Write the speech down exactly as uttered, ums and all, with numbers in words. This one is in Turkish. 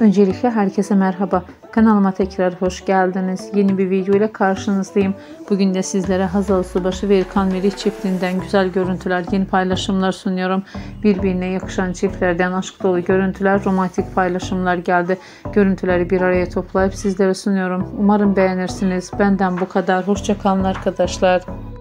Öncelikle herkese merhaba. Kanalıma tekrar hoş geldiniz. Yeni bir video ile karşınızdayım. Bugün de sizlere Hazal Subaşı ve İlkan Melih çiftinden güzel görüntüler, yeni paylaşımlar sunuyorum. Birbirine yakışan çiftlerden aşk dolu görüntüler, romantik paylaşımlar geldi. Görüntüleri bir araya toplayıp sizlere sunuyorum. Umarım beğenirsiniz. Benden bu kadar. Hoşça kalın arkadaşlar.